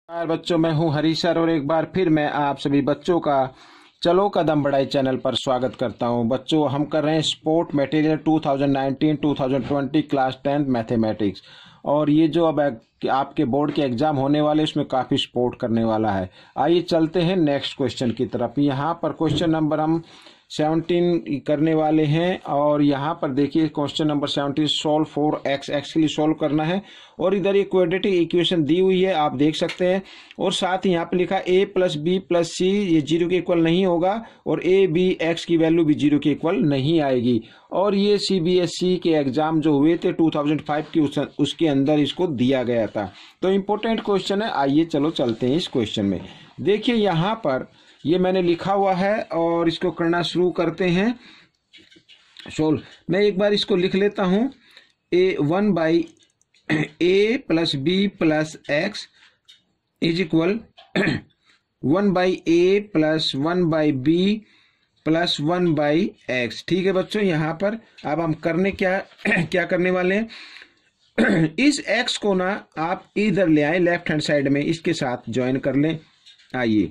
नमस्कार बच्चों, मैं हूं हरी सर और एक बार फिर मैं आप सभी बच्चों का चलो कदम बढ़ाई चैनल पर स्वागत करता हूं। बच्चों, हम कर रहे हैं स्पोर्ट मटेरियल 2019-2020 क्लास 10 मैथमेटिक्स। और ये जो अब आपके बोर्ड के एग्जाम होने वाले उसमें काफ़ी सपोर्ट करने वाला है। आइए चलते हैं नेक्स्ट क्वेश्चन की तरफ। यहाँ पर क्वेश्चन नंबर हम 17 करने वाले हैं और यहाँ पर देखिए question number 17 solve for x के लिए सॉल्व करना है। और इधर ये क्वाड्रेटिक इक्वेशन दी हुई है, आप देख सकते हैं। और साथ ही यहाँ पे लिखा a plus B plus C ये 0 के इक्वल नहीं होगा और a b x की वैल्यू भी 0 के इक्वल नहीं आएगी। और ये CBSE के एग्जाम जो हुए थे 2005 की उसके अंदर इसको दिया गया था। तो इम्पोर्टेंट क्वेश्चन है। आइए चलो चलते हैं इस क्वेश्चन में। देखिए यहाँ पर ये मैंने लिखा हुआ है और इसको करना शुरू करते हैं सोल्व। मैं एक बार इसको लिख लेता हूँ। a1 by a plus B plus x is equal 1 by a plus 1 by B plus 1 by x. ठीक है बच्चों, यहाँ पर अब हम करने क्या करने वाले हैं, इस x को ना आप इधर ले आए लेफ्ट हैंड साइड में, इसके साथ ज्वाइन कर लें। आइए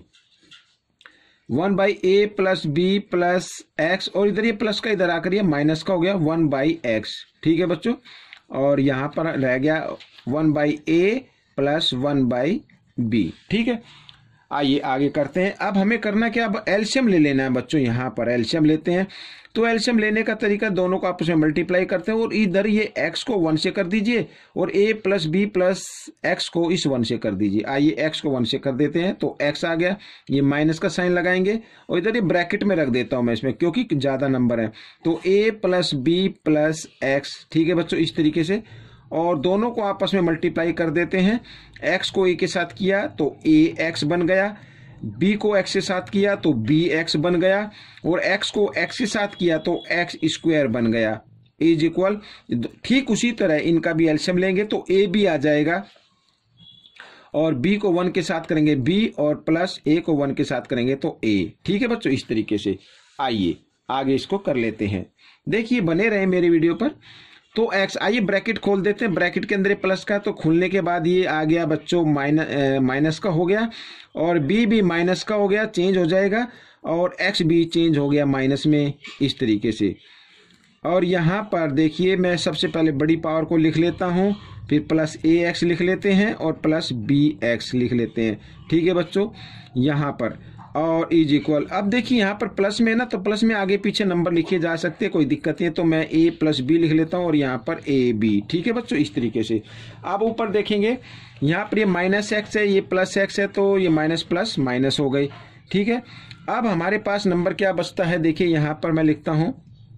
1 by A plus B plus x और इधर ये प्लस का इधर आकर ये माइनस का हो गया 1 बाई एक्स। ठीक है बच्चों, और यहाँ पर रह गया 1 by A plus 1 by B. ठीक है, आइए आगे करते हैं। अब हमें करना क्या, अब एलसीएम ले लेना है बच्चों। यहाँ पर एलसीएम लेते हैं। तो एलसीएम लेने का तरीका, दोनों को आपस में मल्टीप्लाई करते हैं और इधर ये x को 1 से कर दीजिए और a plus B plus x को इस 1 से कर दीजिए। आइए x को 1 से कर देते हैं तो x आ गया, ये माइनस का साइन लगाएंगे और इधर ये ब्रैकेट में रख देता हूं मैं इसमें क्योंकि ज्यादा नंबर है। तो a plus B plus x. ठीक है बच्चों, इस तरीके से और दोनों को आपस में मल्टीप्लाई कर देते हैं। x को a के साथ किया तो ax बन गया, b को x के साथ किया तो bx बन गया और x को x के साथ किया तो x स्क्वायर बन गया इज इक्वल। ठीक उसी तरह इनका भी एलसीएम लेंगे तो a b आ जाएगा और b को 1 के साथ करेंगे b और प्लस a को 1 के साथ करेंगे तो a। ठीक है बच्चों, इस तरीके से आइए आगे इसको कर लेते हैं। देखिए बने रहे मेरी वीडियो पर। तो x, आइए ब्रैकेट खोल देते हैं। ब्रैकेट के अंदर प्लस का तो खुलने के बाद ये आ गया बच्चों माइनस का हो गया और b भी माइनस का हो गया, चेंज हो जाएगा और x भी चेंज हो गया माइनस में, इस तरीके से। और यहाँ पर देखिए मैं सबसे पहले बड़ी पावर को लिख लेता हूँ, फिर प्लस ax लिख लेते हैं और प्लस bx लिख लेते हैं। ठीक है बच्चों, यहाँ पर और इज इक्वल। अब देखिए यहाँ पर प्लस में है ना, तो प्लस में आगे पीछे नंबर लिखे जा सकते हैं, कोई दिक्कत नहीं है। तो मैं a प्लस बी लिख लेता हूँ और यहाँ पर ab। ठीक है बच्चों, इस तरीके से। अब ऊपर देखेंगे यहाँ पर ये माइनस एक्स है, ये प्लस एक्स है, तो ये माइनस प्लस माइनस हो गई। ठीक है, अब हमारे पास नंबर क्या बचता है, देखिए यहाँ पर मैं लिखता हूँ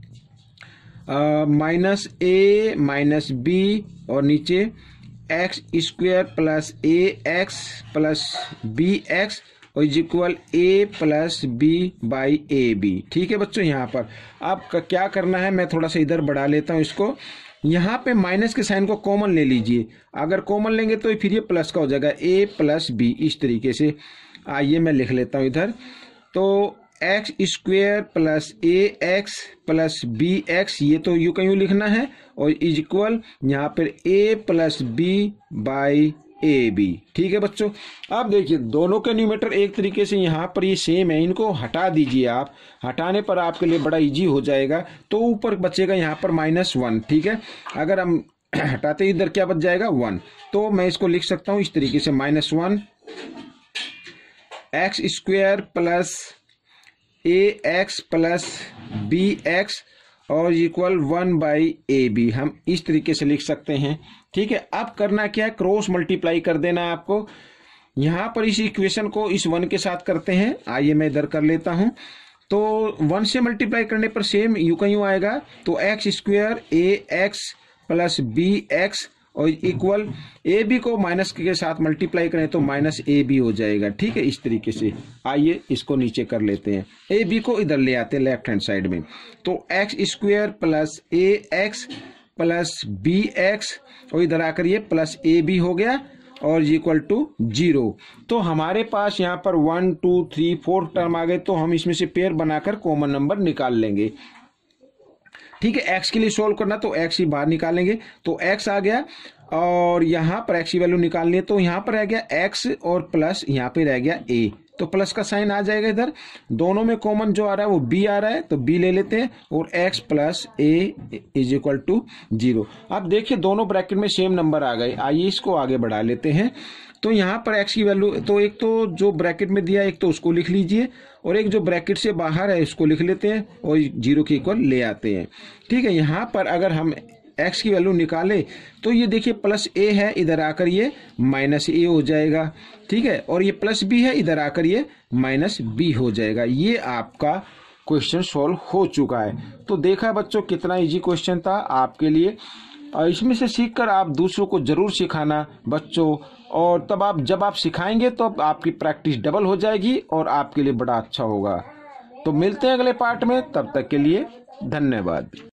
माइनस ए माइनस बी और नीचे एक्स स्क्वायर प्लस ए एक्स प्लस बी एक्स और is equal a plus B by A B. ठीक है बच्चों, यहाँ पर अब क्या करना है, मैं थोड़ा सा इधर बढ़ा लेता हूँ इसको। यहाँ पे माइनस के साइन को कॉमन ले लीजिए, अगर कॉमन लेंगे तो फिर ये प्लस का हो जाएगा a प्लस बी, इस तरीके से। आइए मैं लिख लेता हूँ इधर, तो एक्स स्क्वेयर प्लस ए एक्स प्लस बी एक्स, ये तो यूं कहीं लिखना है और इज इक्वल यहाँ पर a plus B by A B. ठीक है बच्चों, अब देखिए दोनों के न्यूमेटर एक तरीके से यहाँ पर ये सेम है, इनको हटा दीजिए आप। हटाने पर आपके लिए बड़ा इजी हो जाएगा। तो ऊपर बचेगा यहाँ पर -1। ठीक है, अगर हम हटाते इधर क्या बच जाएगा 1, तो मैं इसको लिख सकता हूँ इस तरीके से -1 एक्स स्क्वायर प्लस ए एक्स प्लस बी एक्स और इक्वल 1 बाई ए बी, हम इस तरीके से लिख सकते हैं। ठीक है, अब करना क्या है, क्रॉस मल्टीप्लाई कर देना है आपको। यहाँ पर इस इक्वेशन को इस 1 के साथ करते हैं। आइए मैं इधर कर लेता हूँ। तो 1 से मल्टीप्लाई करने पर सेम यूं का यूं आएगा, तो x square A x plus B x और इक्वल ए बी को माइनस के साथ मल्टीप्लाई करें तो माइनस ए बी हो जाएगा। ठीक है, इस तरीके से। आइए इसको नीचे कर लेते हैं, ए बी को इधर ले आते हैं लेफ्ट हैंड साइड में। तो एक्स स्क्वायर प्लस ए एक्स प्लस बी एक्स और इधर आकर ये प्लस ए बी हो गया और इक्वल टू 0। तो हमारे पास यहाँ पर 1 2 3 4 टर्म आ गए, तो हम इसमें से पेयर बनाकर कॉमन नंबर निकाल लेंगे। ठीक है, x के लिए सोल्व करना तो x ही बाहर निकालेंगे, तो x आ गया और यहाँ पर x की वैल्यू निकालनी है, तो यहाँ पर रह गया x और प्लस यहाँ पे रह गया a, तो प्लस का साइन आ जाएगा इधर। दोनों में कॉमन जो आ रहा है वो b आ रहा है, तो b ले लेते हैं और x plus a is equal to 0। अब देखिए दोनों ब्रैकेट में सेम नंबर आ गए, आइए इसको आगे बढ़ा लेते हैं। तो यहाँ पर x की वैल्यू, तो एक तो जो ब्रैकेट में दिया एक तो उसको लिख लीजिए और एक जो ब्रैकेट से बाहर है उसको लिख लेते हैं और 0 के इक्वल ले आते हैं। ठीक है, यहाँ पर अगर हम x की वैल्यू निकाले तो ये देखिए प्लस a है, इधर आकर ये माइनस a हो जाएगा। ठीक है, और ये प्लस b है, इधर आकर ये माइनस b हो जाएगा। ये आपका क्वेश्चन सॉल्व हो चुका है। तो देखा बच्चों कितना इजी क्वेश्चन था आपके लिए, और इसमें से सीखकर आप दूसरों को जरूर सिखाना बच्चों, और तब आप जब आप सिखाएंगे तो आपकी प्रैक्टिस डबल हो जाएगी और आपके लिए बड़ा अच्छा होगा। तो मिलते हैं अगले पार्ट में, तब तक के लिए धन्यवाद।